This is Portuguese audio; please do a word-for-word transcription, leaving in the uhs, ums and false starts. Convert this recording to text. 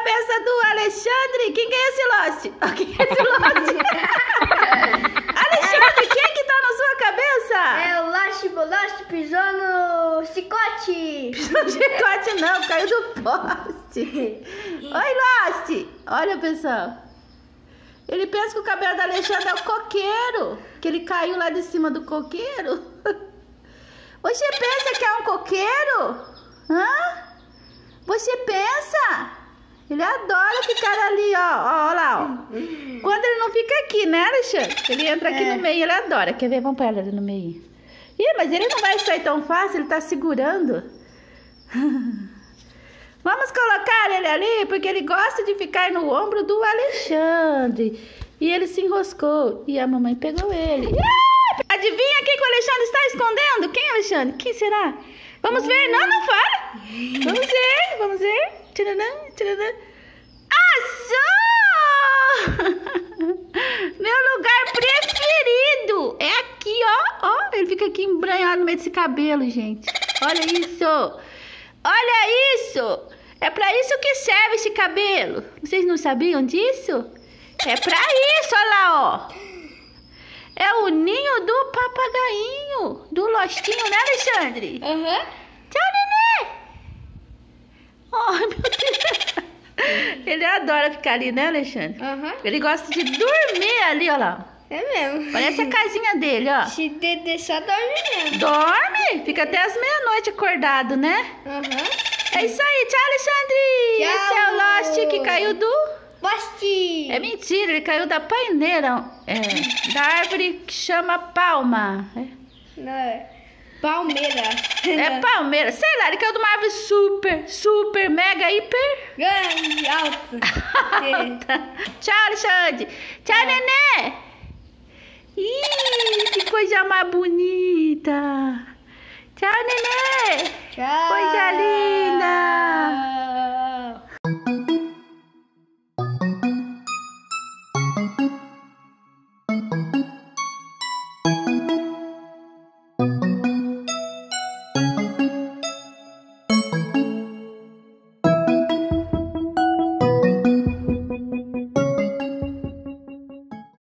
cabeça do Alexandre. Quem que é esse Lost? Quem é esse Lost? Alexandre, quem que tá na sua cabeça? É o Lost, o Lost pisou no chicote. Pisou no chicote não, caiu do poste. Oi, Lost. Olha, pessoal. Ele pensa que o cabelo do Alexandre é o coqueiro. Que ele caiu lá de cima do coqueiro. Você pensa que é um coqueiro? Hã? Você pensa? Ele adora ficar ali, ó. Ó, ó lá, ó. Quando ele não fica aqui, né, Alexandre? Ele entra aqui é. no meio, ele adora. Quer ver? Vamos pôr ele ali no meio. Ih, mas ele não vai sair tão fácil, ele tá segurando. Vamos colocar ele ali, porque ele gosta de ficar no ombro do Alexandre. E ele se enroscou. E a mamãe pegou ele. Ah, adivinha quem que o Alexandre está escondendo? Quem, Alexandre? Quem será? Vamos ver. Não, não fala. Vamos ver, vamos ver. Tcharam, tcharam. Achou! Meu lugar preferido é aqui, ó. Ó, ele fica aqui embranhado no meio desse cabelo, gente. Olha isso. Olha isso. É pra isso que serve esse cabelo. Vocês não sabiam disso? É pra isso, olha lá, ó. É o ninho do papagainho, do Lostinho, né, Alexandre? Aham. Uhum. Tchau, nenê. Ai, meu Deus. Ele adora ficar ali, né, Alexandre? Uhum. Ele gosta de dormir ali, olha lá. É mesmo. Parece a casinha dele, ó. Se de deixar, dorme mesmo. Dorme? Fica até as meia-noite acordado, né? Uhum. É isso aí. Tchau, Alexandre. Tchau. Esse é o Lost que caiu do... Lost. É mentira, ele caiu da paineira. É, da árvore que chama palma. É. Não, é palmeira. É palmeira. Sei lá, ele caiu de uma árvore super, super, mega, hiper... grande, alta. Tchau, Alexandre. Tchau, é. nenê. Ih, que coisa mais bonita. Tchau, nenê. Tchau. Coisa linda.